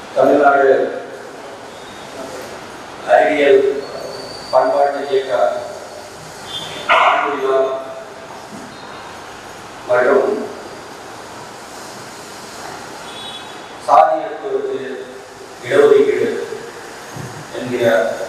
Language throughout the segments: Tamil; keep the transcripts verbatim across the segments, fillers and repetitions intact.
தமிழ்நாடு அறிவியல் பண்பாட்டு இயக்க ஆண்டு மற்றும் சாதியத்திற்கு இடஒதுக்கீடு என்கிற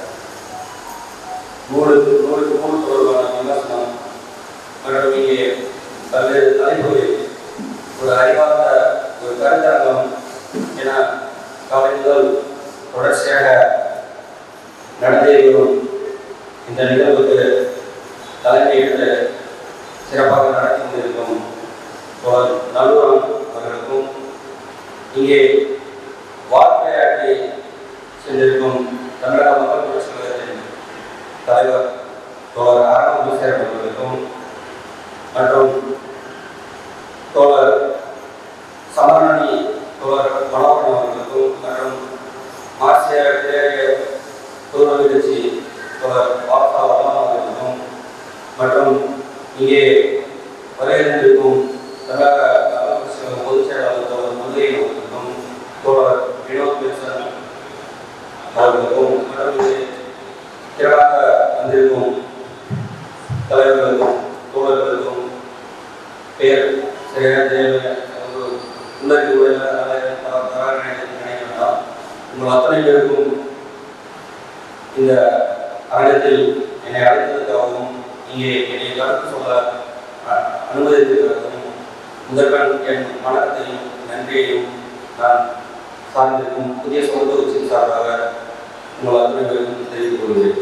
நூலுக்கு நூலுக்கு நூல் தொடர்பான விமர்சனம் மற்றும் இங்கே பல்வேறு தலைப்புகளில் ஒரு அறிவார்ந்த ஒரு கருத்தரங்கம் என காலை முதல் தொடர்ச்சியாக நடந்தே வரும் இந்த நிகழ்வுக்கு தலைமையேற்று சிறப்பாக நடத்தி கொண்டிருக்கும் நல்லூரம் அவர்களுக்கும் இங்கே வார்த்தையாற்றி சென்றிருக்கும் தமிழக மக்கள் புரட்சி கழகத்தின் தலைவர் தோழர் ஆரம்ப விவசாயம் அவர்களுக்கும் மற்றும் தோழர் சமரணி தோழர் மனோகரன் அவர்களுக்கும் மற்றும் மார்க்சிய தோழர் கட்சி தோழர் வாசா அவர்களுக்கும் மற்றும் இங்கே வருகின்றிருக்கும் தமிழக பொதுச் செயலாளர் தோழர் முல்லை அவர்களுக்கும் தோழர் வினோத் பென்சன் அவர்களுக்கும் மற்றும் திரளாக வந்திருக்கும் தலைவர்களுக்கும் தோழர்களுக்கும் பெயர் சரியான உங்கள் அத்தனை பேருக்கும் இந்த அரங்கத்தில் என்னை அழைத்ததற்காகவும் இங்கே என்னை கருத்து சொல்ல அனுமதித்ததற்காகவும் முதற்கண் என் வணக்கத்தையும் நன்றியையும் நான் சார்ந்திருக்கும் புதிய சொந்த கட்சியின் சார்பாக உங்கள் அத்தனை பேருக்கும் தெரிவித்துக் கொள்கிறேன்.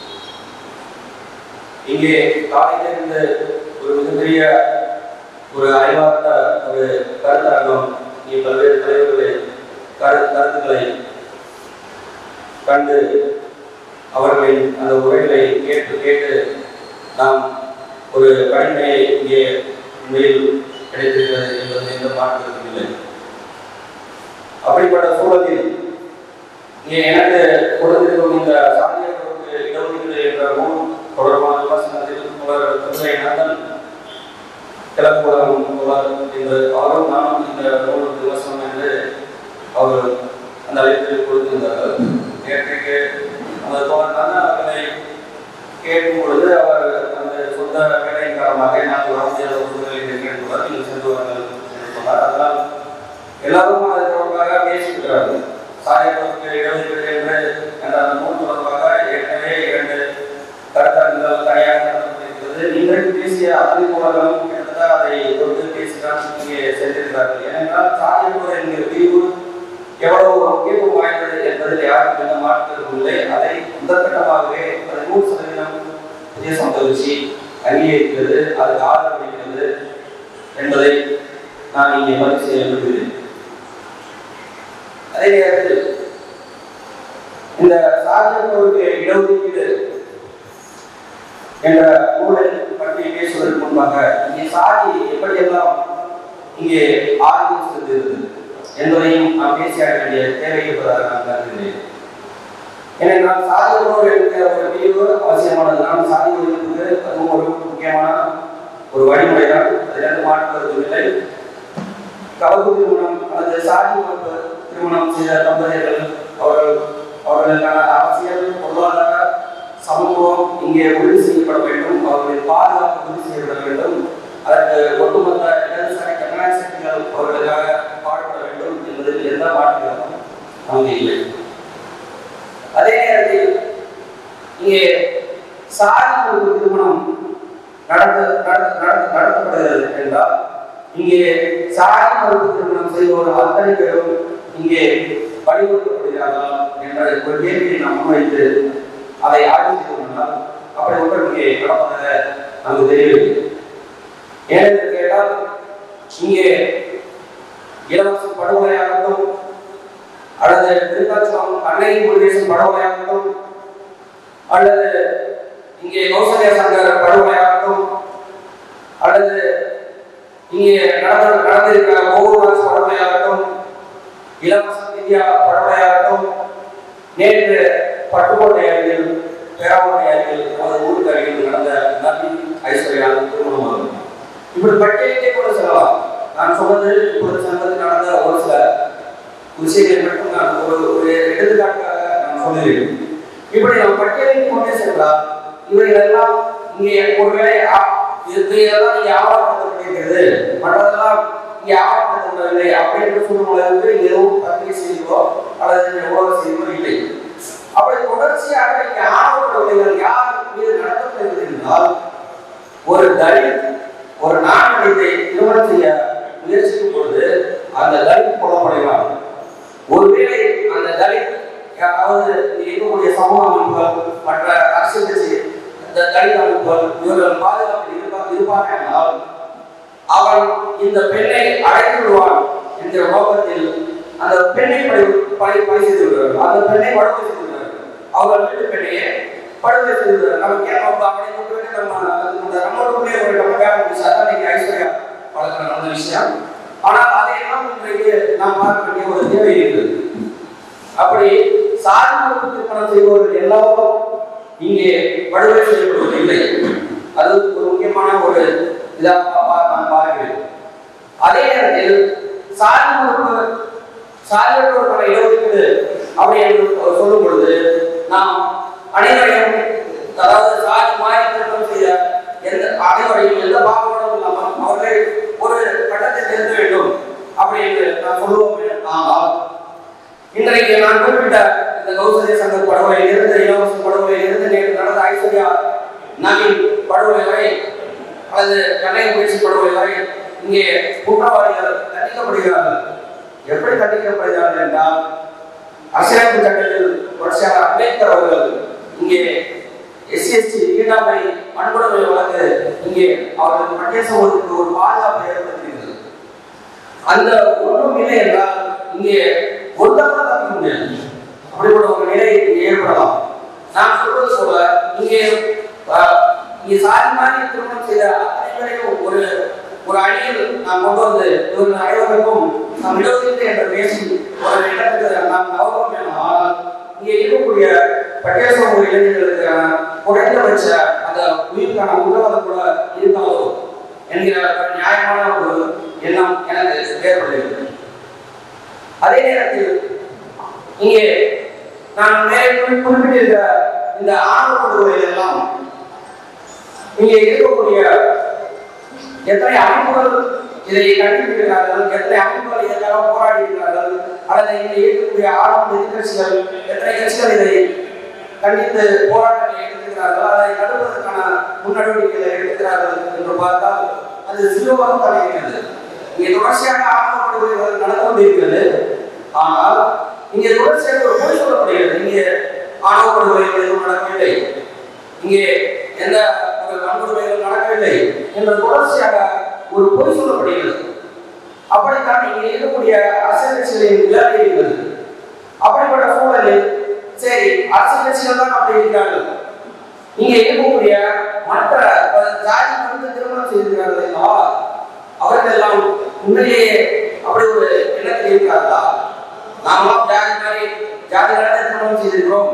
இங்கே காலையிலிருந்து ஒரு மிகப்பெரிய ஒரு அறிவார்ந்த ஒரு கருத்தரங்கம் இங்கே பல்வேறு தலைவர்களை கரு கருத்துக்களை கண்டு அவர்களின் அந்த உரைகளை கேட்டு கேட்டு நாம் ஒரு கடிமையை இங்கே உண்மையில் கிடைத்திருக்கிறது என்பது எந்த மாற்றத்திலும் இல்லை. அப்படிப்பட்ட சூழலில் இங்கே எனக்கு கொடுத்திருக்கும் இந்த சாதியர்களுக்கு இடஒதுக்கீடு என்ற நூல் தொடர்பான விமர்சனத்தில் நந்தன் கிழக்குலம் என்று அவரும் நானும் இந்த நூல் விமர்சனம் என்று அவர் அந்த அழைப்பில் கொடுத்திருந்தார்கள். நேற்றைக்கு அந்த தோழர் அவர்களை கேட்கும் பொழுது அவர் அந்த சொந்த வேலையின் காரணமாக நான் வர முடியாத சூழ்நிலையில் இருக்கிறார், நீங்கள் சென்று வாருங்கள் என்று சொன்னார். அதனால் எல்லாரும் அது தொடர்பாக பேசியிருக்கிறார்கள். சாதிகளுக்கு இடஒதுக்கீடு என்று என்ற அந்த நூல் தொடர்பாக ஏற்கனவே இரண்டு கருத்தரங்குகள் தனியாக நடத்தப்பட்டிருக்கிறது. நீங்கள் பேசிய அத்தனை தோழர்களும் கிட்டத்தட்ட அதை தொட்டு பேசிதான் இங்கே சென்றிருக்கிறார்கள். ஏனென்றால் சாதிகள் என்கிற பிரிவு எவ்வளவு முக்கியத்துவம் வாய்ந்தது என்பதில் யாருக்கும் எந்த மாற்றம் இல்லை. அதை முதற்கட்டமாகவே பதிமூணு சதவீதம் புதிய சொந்த கட்சி அங்கீகரிக்கிறது, அதுக்கு ஆதரவளிக்கிறது என்பதை நான் இங்கே பதிவு செய்ய விரும்புகிறேன். அதே நேரத்தில் இந்த சாதிகளுக்கு இடஒதுக்கீடு என்ற நூலை பற்றி பேசுவதற்கு முன்பாக இங்கே சாதி எப்படியெல்லாம் இங்கே ஆதிக்கம் செலுத்துகிறது என்பதையும் நாம் பேசியாக வேண்டிய தேவை இருப்பதாக நான் கருதுகிறேன். ஏனென்றால் சாதி உணவு என்கிற ஒரு பிரிவு அவசியமானது. நாம் சாதி ஒழிப்புக்கு அதுவும் ஒரு முக்கியமான ஒரு வழிமுறை தான், அதிலிருந்து மாற்றுவது இல்லை. கலப்பு திருமணம் அல்லது சாதி உணவு திருமணம் செய்த தம்பதியர்கள் அவர்கள் அவர்களுக்கான அரசியல் பொருளாதார சமூகம் இங்கே உறுதி செய்யப்பட வேண்டும், அவர்களின் பாதுகாப்பு உறுதி செய்யப்பட வேண்டும், அதற்கு ஒட்டுமொத்த இடதுசாரி ஜனநாயக சக்திகள் அவர்களுக்காக பாடுபட வேண்டும் என்பதில் எந்த மாற்றங்களும் அங்கே இல்லை. அதே நேரத்தில் இங்கே சாதி ஒரு திருமணம் நடத்த நடத்தப்படுகிறது என்றால் இங்கே சாதி மறுப்பு திருமணம் செய்வோர் அத்தனை பேரும் இங்கே வலியுறுத்தப்படுகிறார்கள் என்ற ஒரு கேள்வியை நாம் முன்வைத்து அதை ஆய்வு செய்வோம்னால் அப்படி ஒன்றும் இங்கே நடப்பதாக நமக்கு தெரியவில்லை. ஏனென்று கேட்டால் இங்கே இலவச படுகொலையாகட்டும் அல்லது விருத்தாச்சலம் அன்னையின் முருகேசன் படுகொலையாகட்டும் அல்லது இங்கே கௌசல்யா சங்கர் படுகொலையாகட்டும் அல்லது இங்கே நடந்த நடந்திருக்கிற கோகுல்ராஜ் படுகொலையாகட்டும் இலவச இந்தியா படுகொலையாகட்டும் நேற்று பட்டுக்கோட்டை அருகில் பேராவூரணி அருகில் நமது ஊருக்கு அருகில் நடந்த நபி ஐஸ்வர்யா திருமணமாகும். இப்படி பட்டியலே கூட சொல்லலாம். நான் சொன்னது இப்பொழுது சங்கத்தில் நடந்த ஒரு சில விஷயங்களை மட்டும் நான் ஒரு ஒரு எடுத்துக்காட்டாக நான் சொல்லுவேன். இப்படி நாம் பட்டியலில் கொண்டே சென்றால் இவைகளெல்லாம் இங்கே ஒருவேளை இதையெல்லாம் இங்கே ஆவணப்படுத்தப்படுகிறது, மற்றதெல்லாம் இங்கே ஆவணப்படுத்தப்படவில்லை அப்படின்னு சொல்லும் அளவுக்கு எதுவும் பத்திரிகை செய்திகளோ அல்லது ஊடக செய்திகளோ இல்லை. அப்படி தொடர்ச்சியாக இங்கே ஆவணப்படுவதைகள் யார் மீது நடத்தப்படுகிறது என்றால், ஒரு தலித் ஒரு நாட்டை திருமணம் செய்ய முயற்சிக்கும் பொழுது அந்த தலித் கொல்லப்படுகிறார். ஒருவேளை அந்த தலித் அதாவது இருக்கக்கூடிய சமூக அமைப்புகள் மற்ற அரசியல் கட்சி இந்த தலித் அமைப்புகள் இவர்கள் பாதுகாப்பு இருப்பாங்க என்றால் அவன் இந்த பெண்ணை அழைத்து விடுவான் என்கிற நோக்கத்தில் அந்த பெண்ணை பழி பழி செய்து விடுவார்கள். அந்த பெண்ணை படுகொலை செய்து விடுவார்கள். அவர்கள் வீட்டு பெண்ணையே படுகொலை செய்து விடுவார்கள். நமக்கு ஏன் அவனை கொண்டு நம்ம நம்மளுக்குள்ளே ஒரு நம்ம வேலை முடிச்சாதான் இன்னைக்கு ஐஸ்வர்யா வளர்க்கிற நல்ல விஷயம். ஆனால் அதையெல்லாம் இன்றைக்கு நாம் பார்க்க வேண்டிய ஒரு தேவை இருக்குது. அப்படி சாதி மறுப்பு திருமணம் செய்பவர்கள் எல்லாரும் இங்கே படுகொலை செய்யப்படுவதில்லை. அது ஒரு முக்கியமான ஒரு இதாக நான் பார்க்கிறேன். அதே நேரத்தில் சாதி மறுப்பு சாதிகளுக்கான இடஒதுக்கீடு அப்படி என்று சொல்லும் பொழுது நாம் அனைவரையும் அதாவது சாதி மாறி திருமணம் செய்த எந்த அனைவரையும் எந்த பாகுபாடும் இல்லாமல் அவர்கள் ஒரு கட்டத்தை தெரிந்து வேண்டும் அப்படி என்று நான் சொல்லுவோம். ஆனால் இன்றைக்கு நான் குறிப்பிட்ட இந்த கௌசல்யா சங்கர் படுகொலையில் இருந்து இலவச படுகொலையில் இருந்து நேற்று நடந்த ஐஸ்வர்யா நவீன் படுகொலை வரை அல்லது கண்ணகி முயற்சி படுகொலை வரை இங்கே குற்றவாளிகள் தண்டிக்கப்படுகிறார்கள். எப்படி தண்டிக்கப்படுகிறார்கள் என்றால், அரசியலமைப்பு சட்டத்தில் தொடர்ச்சியாக அம்பேத்கர் அவர்கள் இங்கே எஸ்சி எஸ்டி ஈடாமை வன்கொடுமை வழக்கு இங்கே அவர்களுக்கு பட்டியல் சமூகத்துக்கு ஒரு பாதுகாப்பை ஏற்படுத்துகிறது. அந்த ஒன்றும் இல்லை என்றால் இங்கே ஒன்றாக தப்பிக்க முடியாது. அப்படிப்பட்ட ஒரு நிலை ஏற்படலாம். நான் சொல்வது போல இங்கே இங்கே சாதி மாதிரி திருமணம் செய்த அனைவரையும் ஒரு ஒரு அணியில் நாம் கொண்டு வந்து இவர்கள் அனைவருக்கும் நாம் இடஒதுக்கீடு என்று பேசி ஒரு இடத்துக்கு நாம் நவரம் வேணும். ஆனால் இங்கே இருக்கக்கூடிய பட்டியல் சமூக இளைஞர்களுக்கான குறைந்தபட்ச அந்த உயிருக்கான உத்தரவாதம் கூட இருக்காதோ என்கிற நியாயமான ஒரு எண்ணம் எனக்கு ஏற்படுகிறது. அதே நேரத்தில் இங்கே நான் மேலே குறிப்பிட்டிருக்க இந்த ஆணவ படுகொலைகள் எல்லாம் இங்கே இருக்கக்கூடிய எத்தனை அமைப்புகள் இதை கண்டிப்பிருக்கிறார்கள், எத்தனை அமைப்புகள் இதற்காக போராடி இருக்கிறார்கள், அல்லது இங்கே இருக்கக்கூடிய ஆளும் எதிர்கட்சிகள் எத்தனை கட்சிகள் இதை கண்டித்து போராட்டங்களை எடுத்திருக்கிறார்கள், அதை தடுப்பதற்கான முன்னெடுவடிக்கைகளை எடுக்கிறார்கள் என்று பார்த்தால் அது சிறுவாக தான் இருக்கிறது. இங்கே தொடர்ச்சியாக ஆணவ படுகொலைகள் நடந்து கொண்டிருக்கிறது. ஆனால் இங்கே தொடர்ச்சியாக ஒரு பொய் சொல்லப்படுகிறது. இங்கே ஆணவ படுகொலைகள் எதுவும் நடக்கவில்லை, இங்கே எந்த ஒரு வன்கொடுமைகள் நடக்கவில்லை என்ற தொடர்ச்சியாக ஒரு பொய் சொல்லப்படுகிறது. அப்படித்தான் இங்கே இருக்கக்கூடிய அரசியல் கட்சிகளின் வேலை இருக்கிறது. அப்படிப்பட்ட சூழலில் சரி அரசியல் கட்சிகள் தான் அப்படி இருக்கிறார்கள், இங்கே இருக்கக்கூடிய மற்ற ஜாதி மறுத்து திருமணம் செய்திருக்கிறார்களா அவர்கள் எல்லாம் உண்மையிலேயே அப்படி ஒரு எண்ணத்தில் இருக்கிறார்களா? நாமெல்லாம் ஜாதி மாதிரி ஜாதி திருமணம் செய்திருக்கிறோம்,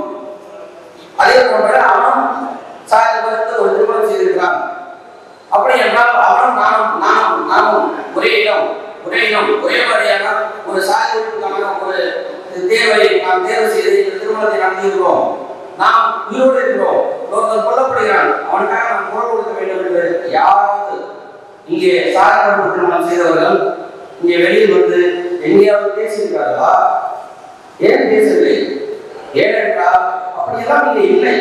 அதே போன்ற அவனும் சாதி மறுத்து ஒரு திருமணம் செய்திருக்கிறான். அப்படி என்றால் அவனும் நானும் நானும் நானும் ஒரே இடம் ஒரே இடம் ஒரே மாதிரியான ஒரு சாதி ஒழிப்புக்கான ஒரு தேர்வை நாம் தேர்வு செய்து இந்த திருமணத்தை நடத்தியிருக்கிறோம். நாம் உயிரோடு இருக்கிறோம், ஒருத்தர் கொல்லப்படுகிறான், அவனுக்காக நாம் குரல் கொடுக்க வேண்டும் என்று யாராவது இங்கே சாதி மறுப்பு திருமணம் செய்தவர்கள் இங்கே வெளியில் வந்து எங்கேயாவது பேசியிருக்கிறார்களா? ஏன் பேசவில்லை? ஏனென்றால் அப்படியெல்லாம் இங்கே இல்லை.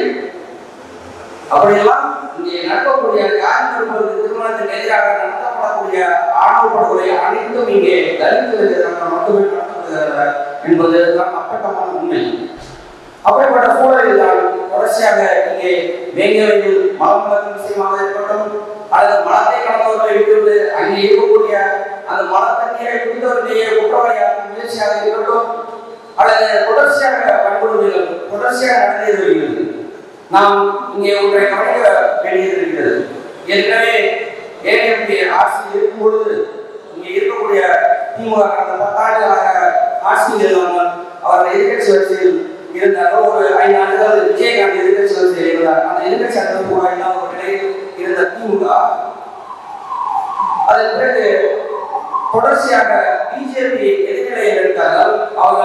அப்படியெல்லாம் இங்கே நடக்கக்கூடிய ஜாதி மறுப்பு திருமணத்திற்கு எதிராக நடத்தப்படக்கூடிய ஆணவ படுகொலை அனைத்தும் இங்கே தலித்துகளுக்கு மட்டுமே நடத்தப்படுகிறது என்பது தான் அப்பட்டமான உண்மை. அப்படிப்பட்ட சூழலில் தான் தொடர்ச்சியாக இங்கே வேங்கவையில் மலம் கலக்கும் விஷயமாக இருக்கட்டும், அல்லது மலத்தை கலந்தவர்களை விட்டு அங்கே இருக்கக்கூடிய அந்த மலத்தண்ணீரை குடித்தவர்களையே குற்றவாளியாக்கும் முயற்சியாக இருக்கட்டும், அல்லது தொடர்ச்சியாக வன்கொடுமைகள் தொடர்ச்சியாக நடந்து வருகிறது. நாம் இங்கே ஒன்றை கவனிக்க வேண்டியது இருக்கிறது. ஏற்கனவே ஏடிஎம்கே ஆட்சியில் இருக்கும் பொழுது இங்கே இருக்கக்கூடிய திமுக கடந்த பத்தாண்டுகளாக ஆட்சியில் இல்லாமல் அவர்கள் எதிர்கட்சி வரிசையில் இருந்தார்கள். ஒரு ஐந்து ஆண்டுகள் விஜயகாந்த் எதிர்கட்சி வரிசையில் இருந்தார். அந்த எதிர்கட்சி அதிமுக இல்லாத ஒரு நிலையில் இருந்த திமுக அதன் பிறகு தொடர்ச்சியாக பிஜேபி எதிர்நிலையில் எடுத்தார்கள். அவர்கள்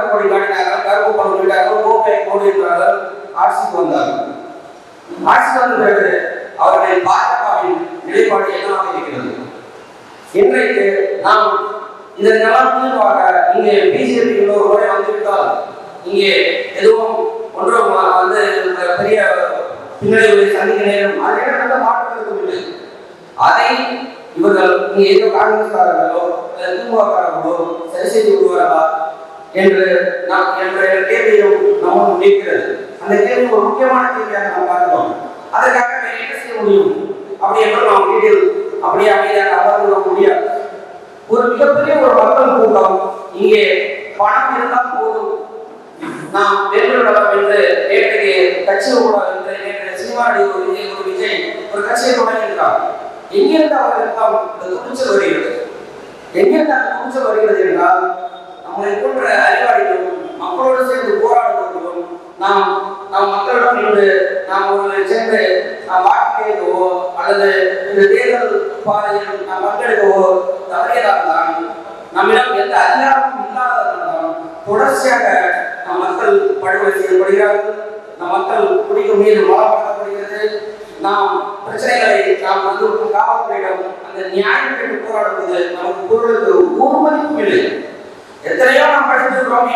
கொடி காட்டினார்கள், கருப்பு பணம் விட்டார்கள், கோப்பை கோடினார்கள், ஆட்சிக்கு வந்தார்கள். ஆட்சிக்கு வந்த பிறகு அவர்களின் பாஜகவின் நிலைப்பாடு என்னவாக இருக்கிறது? இன்றைக்கு நாம் இதற்கெல்லாம் தீர்வாக இங்கே பிஜேபி இன்னொரு முறை வந்துவிட்டால் இங்கே எதுவும் ஒன்றும் வந்து பெரிய பின்னடைவுகளை சந்திக்க நேரம் அது என்ன மாற்றத்திற்கும் இல்லை. அதை இவர்கள் இங்கே ஏதோ காங்கிரஸ்காரர்களோ திமுககாரர்களோ சரி செய்து விடுவார்களா என்று நாம் என்ற கேள்வியும் நம்ம நிற்கிறது. அந்த கேள்வி ஒரு முக்கியமான கேள்வியாக நாம் பார்க்கிறோம். அதற்காக என்ன செய்ய முடியும் அப்படி என்று நாம் வீட்டில் அப்படியே அமைதியாக அமர்ந்து முடியாது. ஒரு மிகப்பெரிய ஒரு மக்கள் கூட்டம் இங்கே பணம் இருந்தால் போதும், நாம் வென்று விடலாம் என்று நேற்றைக்கு கட்சி கூட என்று நேற்று சினிமா நடிகர் ஒரு விஜய் ஒரு விஜய் ஒரு கட்சியை தொடங்கியிருக்கிறார். எங்கிருந்து அவர்களுக்கு இந்த துணிச்சல் வருகிறது? எங்கிருந்து அந்த துணிச்சல் வருகிறது என்றால் நம்மளை போன்ற அறிவாளிகளும் மக்களோடு சேர்ந்து போராடுவர்களும் நாம் நம் மக்களிடம் இன்று நாம் அவர்களை சேர்ந்து நாம் வாக்கு கேட்கவோ அல்லது இந்த தேர்தல் பாதையில் நாம் பங்கெடுக்கவோ தவறியதாக தான் நம்மிடம் எந்த அதிகாரமும் இல்லாததால் தொடர்ச்சியாக நம் மக்கள் படுகொலை செய்யப்படுகிறார்கள். நம் மக்கள் குடிக்கும் மீது வளப்படுத்தப்படுகிறது. நாம் பிரச்சனைகளை நாம் வந்து காவல்துறையிடம் அந்த நியாயம் கேட்டு போராடுவது நமக்கு பொருளுக்கு ஒரு மதிப்பும் இல்லை. எத்தனையோ நாம் படிச்சிருக்கிறோம்,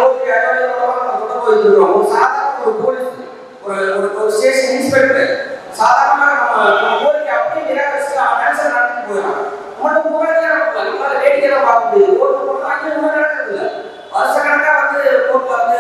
தொடர்பு வைத்திருக்கிறோம். ஒரு சாதாரண ஒரு போலீஸ் ஒரு ஒரு ஸ்டேஷன் இன்ஸ்பெக்டர் சாதாரணமாக நம்ம நம்ம கோரிக்கை அப்படியே நிராகரிச்சு அவன் நினைச்சதை நடத்தி போயிடலாம். நம்மளுக்கு போராடியா நம்மளால வேடிக்கையெல்லாம் பார்க்க முடியுது. ஓட்டு போட்டு அங்கே ஒன்றும் நடக்கிறது இல்லை. வருஷ கணக்காக வந்து கோர்ட்ல வந்து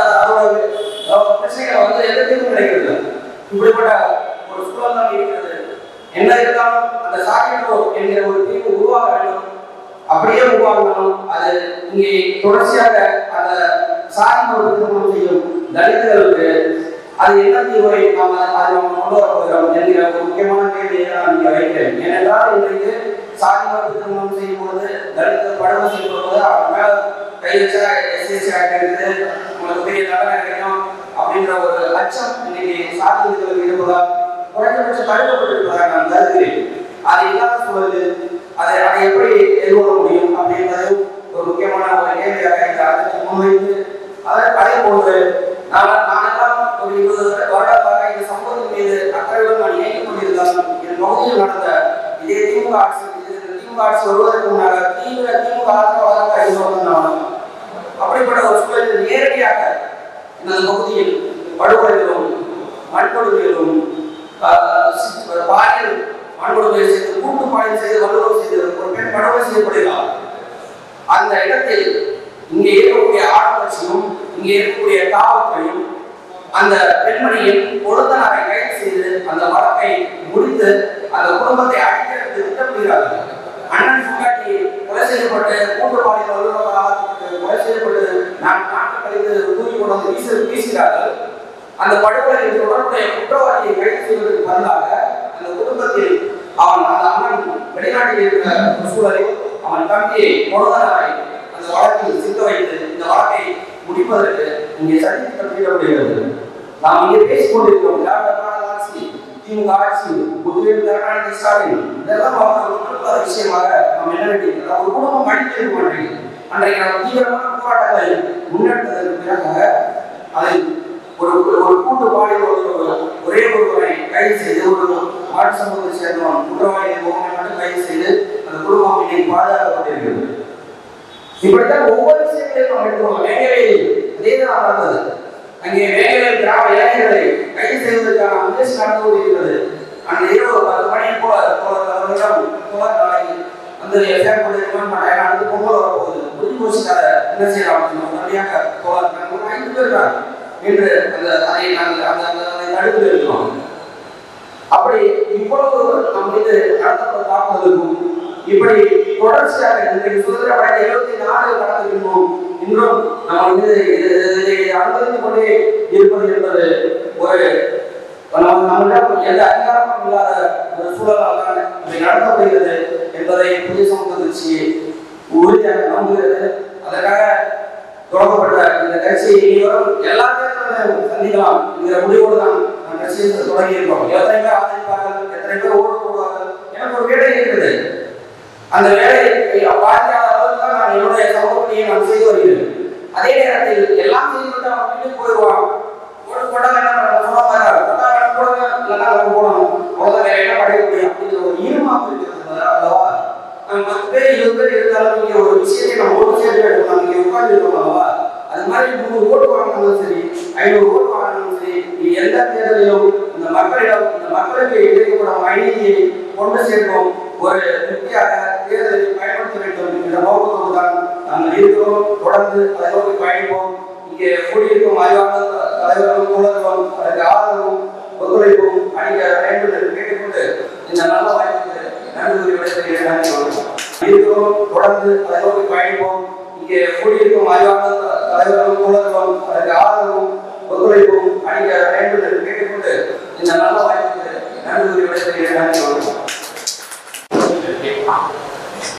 அதோட பிரச்சனைகளை வந்து எந்த தீர்வும் கிடைக்கிறது. இப்படிப்பட்ட ஒரு சூழல் தான் இருக்கிறது. என்ன இருந்தாலும் அந்த சாக்கியோ என்கிற ஒரு தீர்வு உருவாக வேண்டும். அப்படியே உருவாகணும். அது இங்கே தொடர்ச்சியாக அந்த சாதி மறுபடியும் செய்யும் தலித்துகளுக்கு அது என்ன தீர்வை நாம் அதை நம்ம கொண்டு வரப்போகிறோம் என்கிற ஒரு முக்கியமான கேள்வியை நான் இங்கே வைக்கிறேன். ஏனென்றால் இன்றைக்கு சாதி மறுப்பு திருமணம் செய்யும் பொழுது தலித்து படுகொலை செய்யப்படுவது அவங்க மேல கை வச்சா எஸ்எஸ்சி ஆக்ட் இருக்குது, உங்களுக்கு பெரிய தண்டனை கிடைக்கும் அப்படின்ற ஒரு அச்சம் இன்னைக்கு சாதிகளுக்கு இருப்பதால் குறைந்தபட்சம் தடுக்கப்பட்டிருப்பதாக நான் கருதுகிறேன். அது இல்லாத சூழலில் அதை அதை எப்படி எதிர்கொள்ள முடியும் அப்படின்றது ஒரு முக்கியமான ஒரு கேள்வியாக இந்த அரசு முன்வைத்து அதற்கு அதே போன்று நான் நானெல்லாம் ஒரு இருபது வருடங்களாக இந்த சமூகத்தின் மீது அக்கறையுடன் நான் இயங்கிக் கொண்டிருந்தாலும் என் பகுதியில் நடந்த இதே திமுக ஆட்சி திமுக ஆட்சி வருவதற்கு முன்னாக தீவிர திமுக ஆதரவாக இருந்தவர்கள் அப்படிப்பட்ட ஒரு சூழலில் நேரடியாக இந்த பகுதியில் படுகொலைகளும் மண்படுகொலைகளும் பாலியல் மண்படுகொலை செய்து கூட்டு பாலியல் செய்து வல்லுறவு செய்து ஒரு பெண் படுகொலை செய்யப்படுகிறார். அந்த இடத்தில் இங்கே இருக்கக்கூடிய ஆட்சியும் இங்கே இருக்கக்கூடிய காவல்துறையும் அந்த பெண்மணியின் பொருத்தனாரை கைது செய்து அந்த வழக்கை முடித்து அந்த குடும்பத்தை அடிக்கிறது திட்டமிடுகிறார்கள். அண்ணன் சுங்காட்டி கொலை செய்யப்பட்டு கூட்டு பாலியல் வல்லுறவு கொலை செய்யப்பட்டு நான் நாட்டு கழித்து தூக்கி கொண்டு வந்து வீச வீசுகிறார்கள். அந்த படுகொலையில் தொடர்புடைய குற்றவாளியை கைது செய்வதற்கு பதிலாக அந்த குடும்பத்தில் அவன் அந்த அண்ணன் வெளிநாட்டில் இருக்கிற சூழலில் அவன் தம்பியை பொருளாதாரை அந்த வழக்கில் சிக்க வைத்து இந்த வழக்கை முடிப்பதற்கு இங்கே சதி கட்டிடப்படுகிறது. நாம் இங்கே பேசிக் கொண்டிருக்கிறோம். ஆட்சி திமுக ஆட்சி முதலில் கருணாநிதி ஸ்டாலின் இதெல்லாம் அவர்கள் விஷயமாக நாம் என்ன வேண்டியிருக்கிறோம். ஒரு குடும்பம் அடித்திருக்க மாட்டேங்குது. அன்றைக்கு நாம் தீவிரமான போராட்டங்களை முன்னெடுத்ததற்கு பிறகு அதை ஒரு ஒரு கூட்டு பாலியல் ஒரே ஒருவரை கைது செய்து ஒரு மாட்டு சமூகத்தை சேர்ந்தவன் குற்றவாளி ஒருவனை மட்டும் கைது செய்து அந்த குடும்பம் இன்னைக்கு பாதுகாக்கப்பட்டிருக்கிறது. இப்படித்தான் ஒவ்வொரு விஷயங்களையும் நாம் எடுத்துக்கோம். வேங்கவேலில் அதேதான் நடந்தது. அங்கே வேங்கவேல் கிராம இளைஞர்களை கைது செய்வதற்கான முயற்சி நடந்து கொண்டிருக்கிறது. அந்த இரவு பத்து மணி போல நாளை வந்து எஃப்ஐஆர் பண்ணிருக்கோம் மாட்டேன். அடுத்து பொங்கல் வரப்போகுது. புரிஞ்சு போச்சுக்காத என்ன செய்யலாம் உடனடியாக போவார் ஐந்து பேர் தான் என்று அந்த அதை நாங்கள் அந்த அதை தடுத்து இருக்கிறோம். அப்படி இவ்வளவு நம் மீது நடத்தப்பட்ட தாக்குதலுக்கும் இப்படி தொடர்ச்சியாக இன்றைக்கு சுதந்திர வழக்கு எழுபத்தி நாலு நடந்திருக்கும் இன்றும் நம்ம மீது இதை அனுமதித்துக் கொண்டே இருப்பது என்பது ஒரு நம்மிடம் எந்த அதிகாரமும் இல்லாத ஒரு சூழலால் தான் இதை நடத்தப்படுகிறது என்பதை புதிய சமூக கட்சி உறுதியாக நம்புகிறது. அதற்காக தொடங்கப்பட்ட இந்த கட்சியை இனிவரும் எல்லா தேர்தலும் சந்திக்கலாம் என்கிற முடிவோடு தான் நாம் கட்சியை தொடங்கி இருக்கோம். எத்தனை பேர் ஆதரிப்பார்கள், எத்தனை பேர் ஓட்டு போடுவார்கள் எனக்கு ஒரு வேலை இருக்கிறது. அந்த வேலையை பாதிக்காத அளவுக்கு தான் நான் என்னுடைய சமூகத்தையும் நான் செய்து வருகிறேன். அதே நேரத்தில் எல்லாம் செய்துவிட்டு அவன் வீட்டுக்கு போயிடுவான். ஓட்டு போட்டாங்க என்ன பண்ண சொன்னா போடுங்க இல்லைன்னா அவங்க போடணும் அவ்வளோதான், வேற என்ன படைக்க முடியும் அப்படிங்கிற ஒரு ஈரமாப்பு இருக்கிறது அல்லவா. நம்ம பத்து பேர் இருபது பேர் இருந்தாலும் நீங்க ஒரு விஷயத்தை நம்ம ஓட்டு சேர்த்து எடுக்கலாம், நீங்க உட்கார்ந்து இருக்கணும் அல்லவா. அது மாதிரி நூறு ஓட்டு வாங்கினாலும் சரி, ஐநூறு ஓட்டு வாங்கினாலும் சரி, நீ எந்த தேர்தலிலும் இந்த மக்களிடம் இந்த மக்களுக்கு எதிர்க்கப்படும் அநீதியை கொண்டு சேர்க்கும் ஒரு திருப்தியாக தேர்தலை பயன்படுத்த வேண்டும் என்ற நோக்கத்தோடு தான் நாங்கள் இருக்கிறோம். தொடர்ந்து அதை நோக்கி பயணிப்போம். இங்கே கூடியிருக்கும் அறிவான தலைவர்களும் தோழர்களும் அதற்கு ஆதரவும் ஒத்துழைப்பும் அளிக்க வேண்டும் என்று கேட்டுக்கொண்டு இந்த நல்ல வாய்ப்புக்கு நன்றி விடைபெறுகிறேன். இருக்கிறோம். தொடர்ந்து அதை நோக்கி பயணிப்போம். இங்கே கூடியிருக்கும் அறிவான